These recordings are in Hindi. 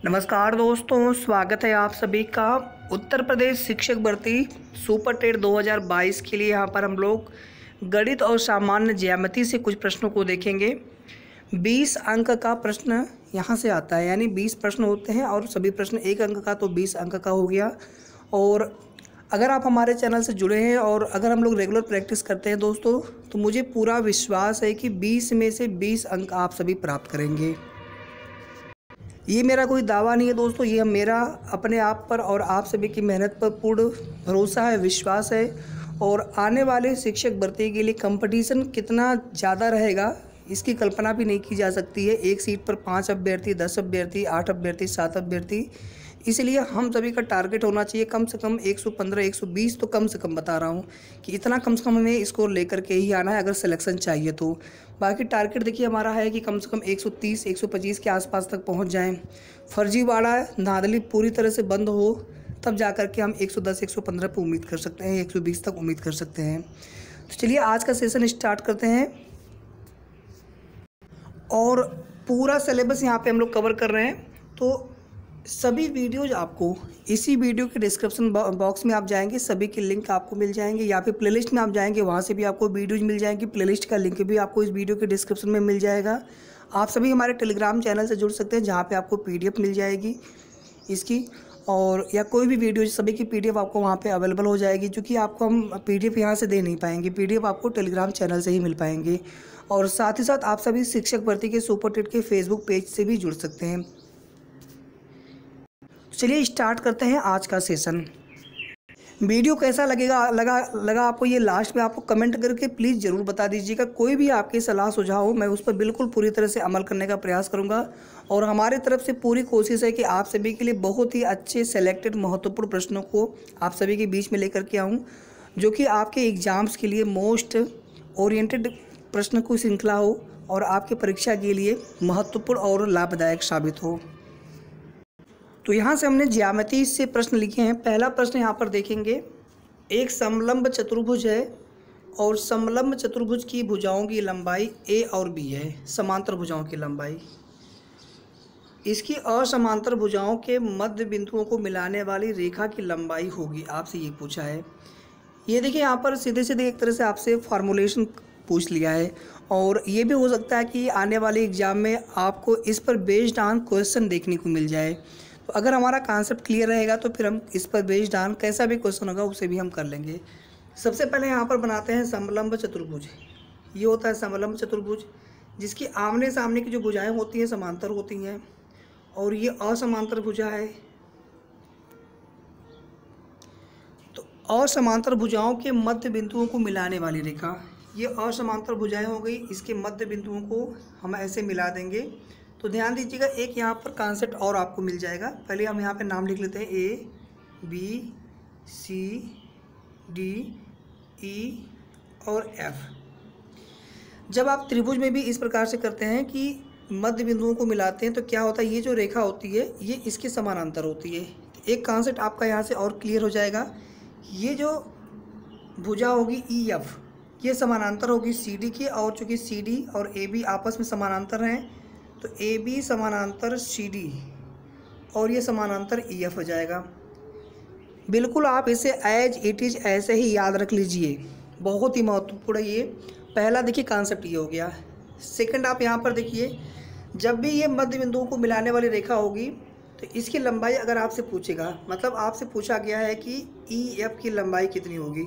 नमस्कार दोस्तों, स्वागत है आप सभी का उत्तर प्रदेश शिक्षक भर्ती सुपर टेट 2022 के लिए। यहाँ पर हम लोग गणित और सामान्य ज्यामिति से कुछ प्रश्नों को देखेंगे। 20 अंक का प्रश्न यहाँ से आता है, यानी 20 प्रश्न होते हैं और सभी प्रश्न 1 अंक का, तो 20 अंक का हो गया। और अगर आप हमारे चैनल से जुड़े हैं और अगर हम लोग रेगुलर प्रैक्टिस करते हैं दोस्तों, तो मुझे पूरा विश्वास है कि 20 में से 20 अंक आप सभी प्राप्त करेंगे। ये मेरा कोई दावा नहीं है दोस्तों, ये मेरा अपने आप पर और आप सभी की मेहनत पर पूर्ण भरोसा है, विश्वास है। और आने वाले शिक्षक भर्ती के लिए कंपटीशन कितना ज़्यादा रहेगा इसकी कल्पना भी नहीं की जा सकती है। एक सीट पर 5 अभ्यर्थी, 10 अभ्यर्थी, 8 अभ्यर्थी, 7 अभ्यर्थी। इसलिए हम सभी का टारगेट होना चाहिए कम से कम 115, 120, तो कम से कम बता रहा हूँ कि इतना कम से कम हमें स्कोर लेकर के ही आना है अगर सिलेक्शन चाहिए तो। बाकी टारगेट देखिए हमारा है कि कम से कम 130, 125 के आसपास तक पहुँच जाएँ। फर्जीवाड़ा धांधली पूरी तरह से बंद हो, तब जा कर के हम 110, 115 पर उम्मीद कर सकते हैं, 120 तक उम्मीद कर सकते हैं। तो चलिए आज का सेशन स्टार्ट करते हैं और पूरा सिलेबस यहाँ पे हम लोग कवर कर रहे हैं। तो सभी वीडियोज आपको इसी वीडियो के डिस्क्रिप्शन बॉक्स में आप जाएंगे, सभी के लिंक आपको मिल जाएंगे, या फिर प्लेलिस्ट में आप जाएंगे, वहाँ से भी आपको वीडियोज मिल जाएंगी। प्लेलिस्ट का लिंक भी आपको इस वीडियो के डिस्क्रिप्शन में मिल जाएगा। आप सभी हमारे टेलीग्राम चैनल से जुड़ सकते हैं, जहाँ पे आपको PDF मिल जाएगी इसकी, और या कोई भी वीडियो, सभी की PDF आपको वहाँ पे अवेलेबल हो जाएगी। क्योंकि आपको हम PDF यहाँ से दे नहीं पाएंगे, PDF आपको टेलीग्राम चैनल से ही मिल पाएंगे। और साथ ही साथ आप सभी शिक्षक भर्ती के सुपर टेट के फेसबुक पेज से भी जुड़ सकते हैं। चलिए स्टार्ट करते हैं आज का सेशन। वीडियो कैसा लगा आपको ये लास्ट में आपको कमेंट करके प्लीज़ ज़रूर बता दीजिएगा। कोई भी आपकी सलाह सुझाव हो, मैं उस पर बिल्कुल पूरी तरह से अमल करने का प्रयास करूंगा। और हमारी तरफ से पूरी कोशिश है कि आप सभी के लिए बहुत ही अच्छे सेलेक्टेड महत्वपूर्ण प्रश्नों को आप सभी के बीच में लेकर के आऊँ, जो कि आपके एग्ज़ाम्स के लिए मोस्ट ओरिएंटेड प्रश्न को श्रृंखला हो और आपके परीक्षा के लिए महत्वपूर्ण और लाभदायक साबित हो। तो यहाँ से हमने ज्यामिति से प्रश्न लिखे हैं। पहला प्रश्न यहाँ पर देखेंगे, एक समलंब चतुर्भुज है और समलंब चतुर्भुज की भुजाओं की लंबाई A और B है, समांतर भुजाओं की लंबाई। इसकी असमांतर भुजाओं के मध्य बिंदुओं को मिलाने वाली रेखा की लंबाई होगी, आपसे ये पूछा है। ये देखिए यहाँ पर सीधे सीधे एक तरह से आपसे फॉर्मुलेशन पूछ लिया है। और ये भी हो सकता है कि आने वाले एग्जाम में आपको इस पर बेस्ड ऑन क्वेश्चन देखने को मिल जाए। तो अगर हमारा कॉन्सेप्ट क्लियर रहेगा तो फिर हम इस पर बेस्ड ऑन कैसा भी क्वेश्चन होगा उसे भी हम कर लेंगे। सबसे पहले यहाँ पर बनाते हैं समलंब चतुर्भुज। ये होता है समलंब चतुर्भुज, जिसकी आमने सामने की जो भुजाएं होती हैं समांतर होती हैं, और ये असमांतर भुजा है। तो असमांतर भुजाओं के मध्य बिंदुओं को मिलाने वाली रेखा, ये असमांतर भुजाएं हो गई, इसके मध्य बिंदुओं को हम ऐसे मिला देंगे। तो ध्यान दीजिएगा, एक यहाँ पर कॉन्सेप्ट और आपको मिल जाएगा। पहले हम यहाँ पे नाम लिख लेते हैं A, B, C, D, E और F। जब आप त्रिभुज में भी इस प्रकार से करते हैं कि मध्य बिंदुओं को मिलाते हैं, तो क्या होता है, ये जो रेखा होती है ये इसके समानांतर होती है। एक कॉन्सेप्ट आपका यहाँ से और क्लियर हो जाएगा। ये जो भुजा होगी EF, ये समानांतर होगी CD की, और चूँकि CD और AB आपस में समानांतर हैं, तो AB समानांतर CD और ये समानांतर EF हो जाएगा। बिल्कुल आप इसे एज इट इज़ ऐसे ही याद रख लीजिए, बहुत ही महत्वपूर्ण है ये। पहला देखिए कॉन्सेप्ट ये हो गया। सेकंड आप यहाँ पर देखिए, जब भी ये मध्य बिंदुओं को मिलाने वाली रेखा होगी तो इसकी लंबाई अगर आपसे पूछेगा, मतलब आपसे पूछा गया है कि EF की लंबाई कितनी होगी,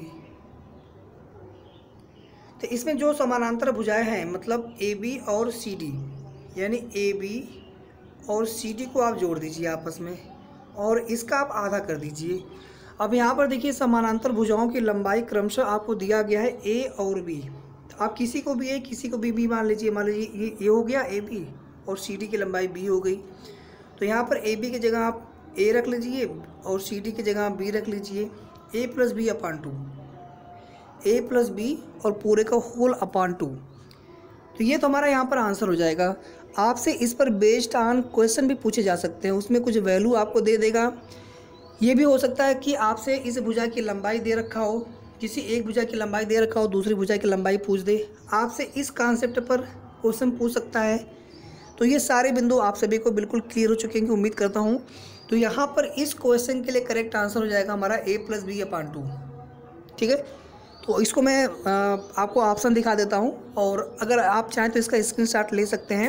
तो इसमें जो समानांतर भुजाएं हैं, मतलब AB और CD, यानी AB और CD को आप जोड़ दीजिए आपस में, और इसका आप आधा कर दीजिए। अब यहाँ पर देखिए समानांतर भुजाओं की लंबाई क्रमशः आपको दिया गया है A और B। तो आप किसी को भी A, किसी को भी B मान लीजिए। मान लीजिए ये हो गया AB और CD की लंबाई B हो गई। तो यहाँ पर AB की जगह आप A रख लीजिए और CD की जगह आप B रख लीजिए। A + B upon 2, A + B और पूरे का होल अपान 2। तो ये तो हमारा यहाँ पर आंसर हो जाएगा। आपसे इस पर बेस्ड ऑन क्वेश्चन भी पूछे जा सकते हैं, उसमें कुछ वैल्यू आपको दे देगा। ये भी हो सकता है कि आपसे इस भुजा की लंबाई दे रखा हो, किसी एक भुजा की लंबाई दे रखा हो, दूसरी भुजा की लंबाई पूछ दे। आपसे इस कॉन्सेप्ट पर क्वेश्चन पूछ सकता है। तो ये सारे बिंदु आप सभी को बिल्कुल क्लियर हो चुके हैं, उम्मीद करता हूँ। तो यहाँ पर इस क्वेश्चन के लिए करेक्ट आंसर हो जाएगा हमारा a+b/2। ठीक है, तो इसको मैं आपको ऑप्शन दिखा देता हूँ, और अगर आप चाहें तो इसका स्क्रीनशॉट ले सकते हैं।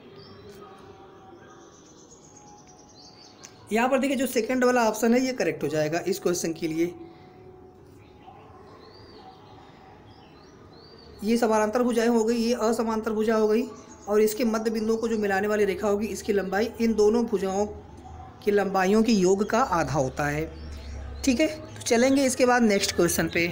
यहाँ पर देखिए जो सेकंड वाला ऑप्शन है ये करेक्ट हो जाएगा इस क्वेश्चन के लिए। ये समानांतर भुजाएं हो गई, ये असमांतर भुजा हो गई, और इसके मध्य बिंदुओं को जो मिलाने वाली रेखा होगी इसकी लंबाई इन दोनों भुजाओं की लंबाइयों की योग का आधा होता है। ठीक है, तो चलेंगे इसके बाद नेक्स्ट क्वेश्चन पे।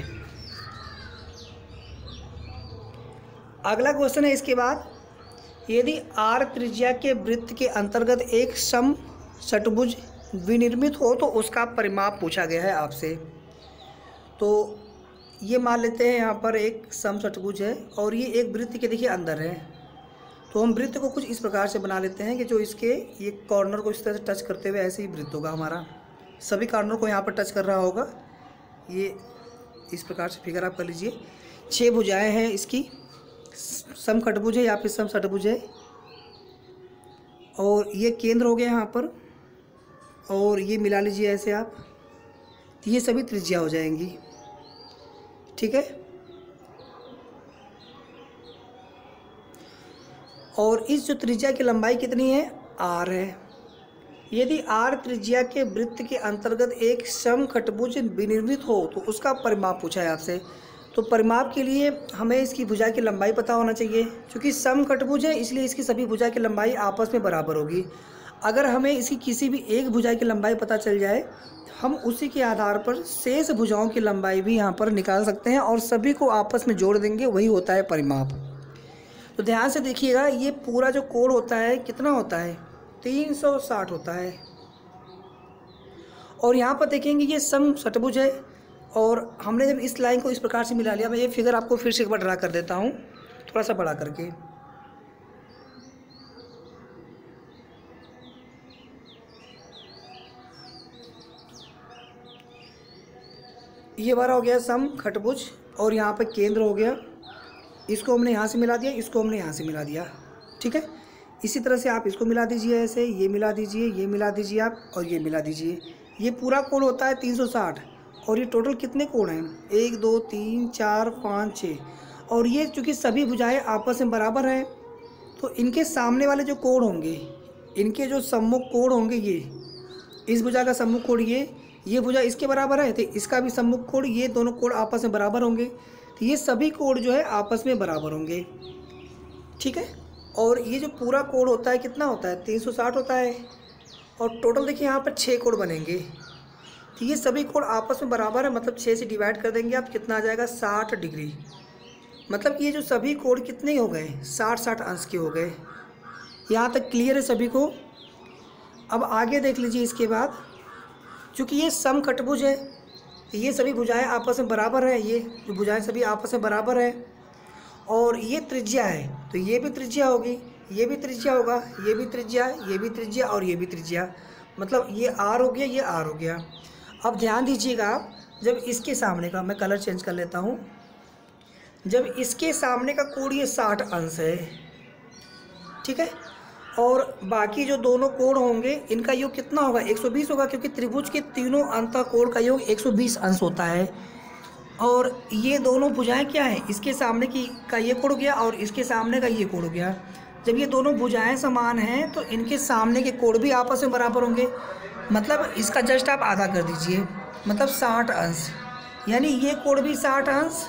अगला क्वेश्चन है इसके बाद, यदि r त्रिज्या के वृत्त के अंतर्गत एक सम षट्भुज विनिर्मित हो तो उसका परिमाप पूछा गया है आपसे। तो ये मान लेते हैं यहाँ पर एक सम षट्भुज है और ये एक वृत्त के देखिए अंदर है। तो हम वृत्त को कुछ इस प्रकार से बना लेते हैं कि जो इसके ये कॉर्नर को इस तरह से टच करते हुए ऐसे ही वृत्त होगा हमारा, सभी कॉर्नर को यहाँ पर टच कर रहा होगा। ये इस प्रकार से फिगर आप कर लीजिए। 6 भुजाएं हैं इसकी, सम षट्भुज है या फिर सम षट्भुज है, और ये केंद्र हो गया यहाँ पर, और ये मिला लीजिए ऐसे आप, तो ये सभी त्रिज्या हो जाएंगी। ठीक है, और इस जो त्रिज्या की लंबाई कितनी है, r है। यदि r त्रिज्या के वृत्त के अंतर्गत एक सम षट्भुज विनिर्मित हो तो उसका परिमाप पूछा है आपसे। तो परिमाप के लिए हमें इसकी भुजा की लंबाई पता होना चाहिए, क्योंकि सम षट्भुज है इसलिए इसकी सभी भुजा की लंबाई आपस में बराबर होगी। अगर हमें इसकी किसी भी एक भुजा की लंबाई पता चल जाए, हम उसी के आधार पर शेष भुजाओं की लंबाई भी यहाँ पर निकाल सकते हैं और सभी को आपस में जोड़ देंगे, वही होता है परिमाप। तो ध्यान से देखिएगा, ये पूरा जो कोण होता है कितना होता है, 360 होता है। और यहाँ पर देखेंगे ये सम षट्भुज है, और हमने जब इस लाइन को इस प्रकार से मिला लिया, मैं ये फिगर आपको फिर से एक बार ड्रा कर देता हूँ थोड़ा सा बड़ा करके। ये हमारा हो गया सम षट्भुज, और यहाँ पर केंद्र हो गया, इसको हमने यहाँ से मिला दिया, इसको हमने यहाँ से मिला दिया। ठीक है, इसी तरह से आप इसको मिला दीजिए ऐसे, ये मिला दीजिए, ये मिला दीजिए आप, और ये मिला दीजिए। ये पूरा कोण होता है 360, और ये टोटल कितने कोण हैं, 1 2 3 4 5 6। और ये चूँकि सभी भुजाएं आपस में बराबर हैं, तो इनके सामने वाले जो कोण होंगे, इनके जो सम्मुख कोण होंगे, ये इस भुजा का सम्मुख कोण ये भुजा इसके बराबर है, तो इसका भी सम्मुख कोण, ये दोनों कोण आपस में बराबर होंगे, तो ये सभी कोण जो है आपस में बराबर होंगे। ठीक है, और ये जो पूरा कोण होता है कितना होता है, 360 होता है, और टोटल देखिए यहाँ पर 6 कोण बनेंगे। तो ये सभी कोण आपस में बराबर है, मतलब 6 से डिवाइड कर देंगे आप, कितना आ जाएगा, 60 डिग्री। मतलब ये जो सभी कोण कितने हो गए, 60 अंश के हो गए। यहाँ तक क्लियर है सभी को। अब आगे देख लीजिए इसके बाद, चूँकि ये सम षट्भुज है, तो ये सभी भुजाएं आपस में बराबर है, ये जो भुजाएं सभी आपस में बराबर है, और ये त्रिज्या है, तो ये भी त्रिज्या होगी, ये भी त्रिज्या होगा, ये भी त्रिज्या, ये भी त्रिज्या, और ये भी त्रिज्या। मतलब ये r हो गया, ये r हो गया। अब ध्यान दीजिएगा, जब इसके सामने का, मैं कलर चेंज कर लेता हूँ, जब इसके सामने का कोण ये 60 अंश है, ठीक है, और बाकी जो दोनों कोण होंगे इनका योग कितना होगा, 120 होगा, क्योंकि त्रिभुज के तीनों अंतःकोण का योग 120 अंश होता है। और ये दोनों भुजाएं क्या हैं, इसके सामने की का ये कोण हो गया और इसके सामने का ये कोण हो गया। जब ये दोनों भुजाएं समान हैं तो इनके सामने के कोण भी आपस में बराबर होंगे। मतलब इसका जस्ट आप आधा कर दीजिए, मतलब 60 अंश, यानी ये कोण भी 60 अंश,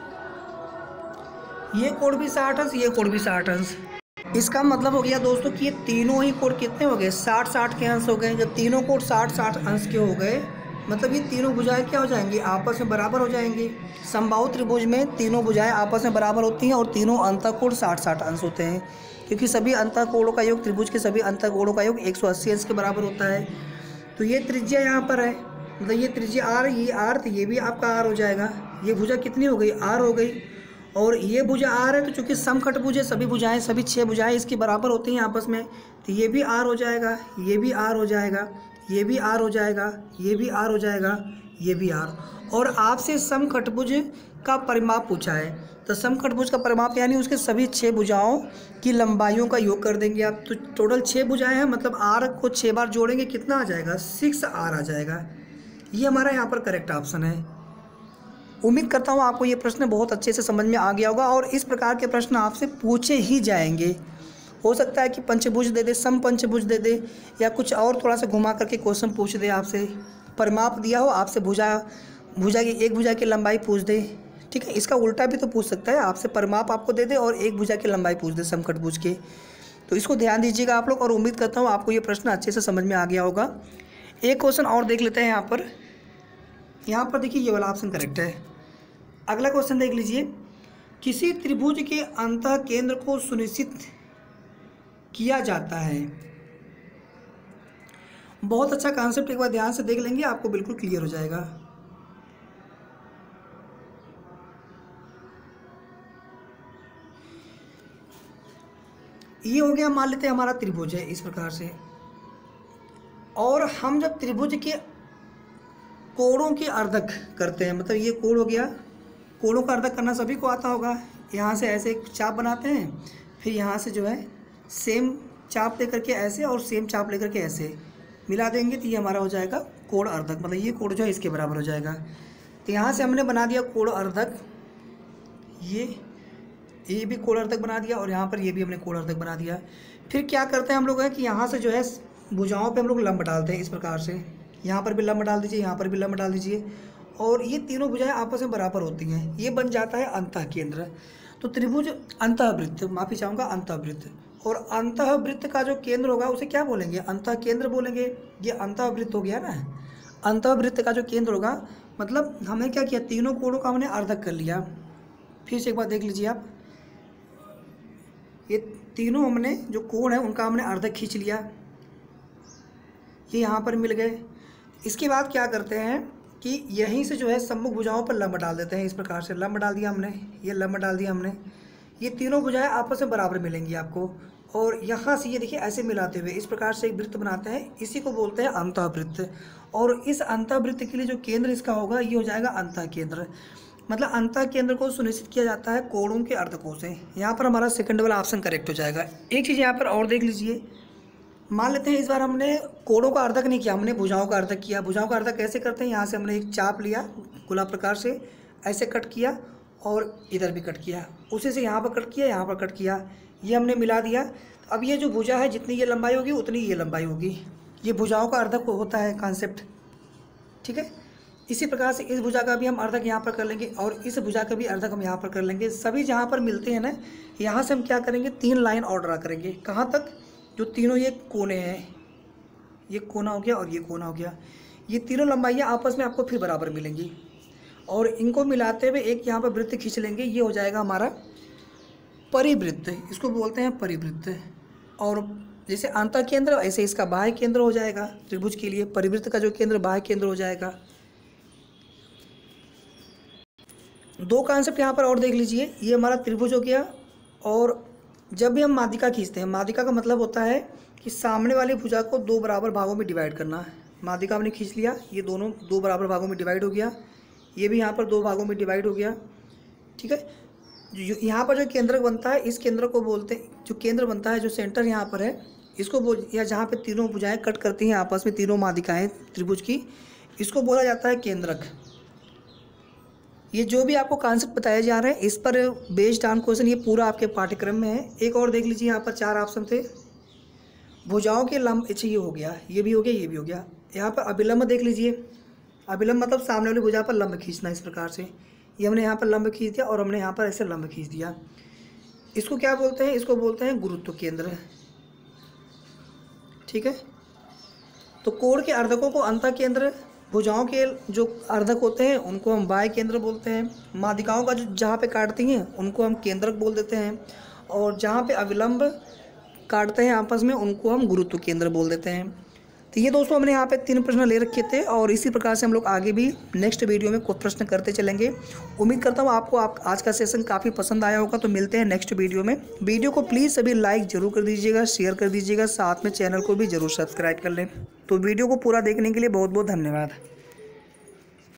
ये कोण भी 60 अंश, ये कोण भी 60 अंश। इसका मतलब हो गया दोस्तों कि ये तीनों ही कोण कितने हो गए, 60-60 के अंश हो गए। जब तीनों कोण 60-60 अंश के हो गए, मतलब ये तीनों भुजाएं क्या हो जाएंगी, आपस में बराबर हो जाएंगी। समबाहु त्रिभुज में तीनों भुजाएं आपस में बराबर होती हैं और तीनों अंतःकोण 60-60 अंश होते हैं, क्योंकि सभी अंतःकोणों का योग, त्रिभुज के सभी अंतःकोणों का योग 180 अंश के बराबर होता है। तो ये त्रिज्या यहाँ पर है, मतलब ये त्रिज्या r, ये r, तो ये भी आपका r हो जाएगा। ये भुजा कितनी हो गई, r हो गई, और ये भुजा r है, तो चूँकि सम षट्भुज है, सभी भुजाएं, सभी 6 भुजाएं इसकी बराबर होती हैं आपस में, तो ये भी r हो जाएगा, ये भी r हो जाएगा, ये भी r हो जाएगा, ये भी r हो जाएगा, ये भी r। और आपसे सम षट्भुज का परिमाप पूछा है, तो समखटभुज का परिमाप यानी उसके सभी 6 भुजाओं की लंबाइयों का योग कर देंगे आप। तो टोटल 6 भुजाएं हैं, मतलब आर को 6 बार जोड़ेंगे कितना आ जाएगा, 6R आ जाएगा। ये हमारा यहाँ पर करेक्ट ऑप्शन है। उम्मीद करता हूँ आपको ये प्रश्न बहुत अच्छे से समझ में आ गया होगा और इस प्रकार के प्रश्न आपसे पूछे ही जाएंगे। हो सकता है कि पंचभुज दे दे, समपंचभुज दे दे, या कुछ और थोड़ा सा घुमा करके क्वेश्चन पूछ दे आपसे। परिमाप दिया हो, आपसे भुजा की एक भुजा की लंबाई पूछ दे, ठीक है। इसका उल्टा भी तो पूछ सकता है, आपसे परिमाप आपको दे दे और एक भुजा की लंबाई पूछ दे समखटभुज के। तो इसको ध्यान दीजिएगा आप लोग, और उम्मीद करता हूँ आपको ये प्रश्न अच्छे से समझ में आ गया होगा। एक क्वेश्चन और देख लेते हैं यहाँ पर देखिए, ये वाला ऑप्शन करेक्ट है। अगला क्वेश्चन देख लीजिए, किसी त्रिभुज के अंतः केंद्र को सुनिश्चित किया जाता है। बहुत अच्छा कॉन्सेप्ट, एक बार ध्यान से देख लेंगे आपको बिल्कुल क्लियर हो जाएगा। ये हो गया, मान लेते हैं हमारा त्रिभुज है इस प्रकार से, और हम जब त्रिभुज के कोणों के अर्धक करते हैं, मतलब ये कोण हो गया, कोणों का अर्धक करना सभी को आता होगा। यहाँ से ऐसे एक चाप बनाते हैं, फिर यहाँ से जो है सेम चाप लेकर के ऐसे और सेम चाप लेकर के ऐसे मिला देंगे, तो ये हमारा हो जाएगा कोण अर्धक, मतलब ये कोण जो है इसके बराबर हो जाएगा। तो यहाँ से हमने बना दिया कोण अर्धक, ये भी कोण अर्धक बना दिया, और यहाँ पर ये भी हमने कोण अर्धक बना दिया। फिर क्या करते हैं हम लोग है कि यहाँ से जो है भुजाओं पे हम लोग लंब डालते हैं इस प्रकार से। यहाँ पर भी लंब डाल दीजिए, यहाँ पर भी लंब डाल दीजिए, और ये तीनों भुजाएं आपस में बराबर होती हैं। ये बन जाता है अंतः केंद्र। तो त्रिभुज अंतःवृत्त, माफी चाहूँगा, अंतःवृत्त, और अंतःवृत्त का जो केंद्र होगा उसे क्या बोलेंगे, अंतः केंद्र बोलेंगे। ये अंतःवृत्त हो गया ना। अंतःवृत्त का जो केंद्र होगा, मतलब हमने क्या किया, तीनों कोणों का हमने अर्धक कर लिया। फिर से एक बार देख लीजिए आप, ये तीनों हमने जो कोण है उनका हमने अर्धक खींच लिया, ये यहाँ पर मिल गए। इसके बाद क्या करते हैं कि यहीं से जो है सम्मुख भुजाओं पर लंब डाल देते हैं इस प्रकार से। लंब डाल दिया हमने, ये लंब डाल दिया हमने, ये तीनों भुजाएं आपस में बराबर मिलेंगी आपको, और यहाँ से ये देखिए ऐसे मिलाते हुए इस प्रकार से एक वृत्त बनाते हैं, इसी को बोलते हैं अंतःवृत्त। और इस अंतःवृत्त के लिए जो केंद्र इसका होगा ये हो जाएगा अंतः केंद्र। मतलब अंतः केंद्र को सुनिश्चित किया जाता है कोणों के अर्धकों से। यहाँ पर हमारा सेकंड वाला ऑप्शन करेक्ट हो जाएगा। एक चीज़ यहाँ पर और देख लीजिए, मान लेते हैं इस बार हमने कोणों का अर्धक नहीं किया, हमने भुजाओं का अर्धक किया। भुजाओं का अर्धक कैसे करते हैं, यहाँ से हमने एक चाप लिया गोला प्रकार से, ऐसे कट किया और इधर भी कट किया, उसी से यहाँ पर कट किया, यहाँ पर कट किया, ये हमने मिला दिया। अब ये जो भुजा है जितनी ये लंबाई होगी उतनी ये लंबाई होगी। ये भुजाओं का अर्धक होता है कॉन्सेप्ट, ठीक है। इसी प्रकार से इस भुजा का भी हम अर्धक यहाँ पर कर लेंगे और इस भुजा का भी अर्धक हम यहाँ पर कर लेंगे। सभी जहाँ पर मिलते हैं ना, यहाँ से हम क्या करेंगे, 3 लाइन और ड्रा करेंगे। कहाँ तक, जो तीनों ये कोने हैं, ये कोना हो गया और ये कोना हो गया, ये तीनों लंबाइयाँ आपस में आपको फिर बराबर मिलेंगी, और इनको मिलाते हुए एक यहाँ पर वृत्त खींच लेंगे। ये हो जाएगा हमारा परिवृत्त, इसको बोलते हैं परिवृत्त। और जैसे अंतः केंद्र ऐसे इसका बाह्य केंद्र हो जाएगा त्रिभुज के लिए। परिवृत्त का जो केंद्र बाह्य केंद्र हो जाएगा। 2 कॉन्सेप्ट यहाँ पर और देख लीजिए, ये हमारा त्रिभुज हो गया। और जब भी हम माध्यिका खींचते हैं, माध्यिका का मतलब होता है कि सामने वाली भुजा को 2 बराबर भागों में डिवाइड करना है। माध्यिका हमने खींच लिया, ये दोनों 2 बराबर भागों में डिवाइड हो गया, ये भी यहाँ पर 2 भागों में डिवाइड हो गया, ठीक है। यहाँ पर जो केंद्रक बनता है, इस केंद्र को बोलते हैं, जो केंद्र बनता है, जो सेंटर यहाँ पर है, इसको या जहाँ पे तीनों भुजाएं कट करती हैं आपस में, तीनों माध्यिकाएं त्रिभुज की, इसको बोला जाता है केंद्रक। ये जो भी आपको कॉन्सेप्ट बताए जा रहे हैं, इस पर बेस्ड ऑन क्वेश्चन ये पूरा आपके पाठ्यक्रम में है। एक और देख लीजिए, यहाँ पर 4 ऑप्शन थे। भुजाओं के लंब, अच्छा ये हो गया, ये भी हो गया, ये भी हो गया। यहाँ पर अभिलंब देख लीजिए, अभिलंब मतलब सामने वाली भुजा पर लंब खींचना इस प्रकार से। ये हमने यहाँ पर लंब खींच दिया और हमने यहाँ पर ऐसे लंब खींच दिया। इसको क्या बोलते हैं, इसको बोलते हैं गुरुत्व केंद्र, ठीक है। तो कोण के अर्धकों को अंतः केंद्र, भुजाओं के जो अर्धक होते हैं उनको हम बाह्य केंद्र बोलते हैं, माध्यिकाओं का जो जहाँ पे काटती हैं उनको हम केंद्रक बोल देते हैं, और जहाँ पे अविलंब काटते हैं आपस में उनको हम गुरुत्व केंद्र बोल देते हैं। तो ये दोस्तों हमने यहाँ पे 3 प्रश्न ले रखे थे, और इसी प्रकार से हम लोग आगे भी नेक्स्ट वीडियो में कुछ प्रश्न करते चलेंगे। उम्मीद करता हूँ आपको आज का सेशन काफ़ी पसंद आया होगा। तो मिलते हैं नेक्स्ट वीडियो में। वीडियो को प्लीज़ सभी लाइक जरूर कर दीजिएगा, शेयर कर दीजिएगा, साथ में चैनल को भी जरूर सब्सक्राइब कर लें। तो वीडियो को पूरा देखने के लिए बहुत बहुत धन्यवाद।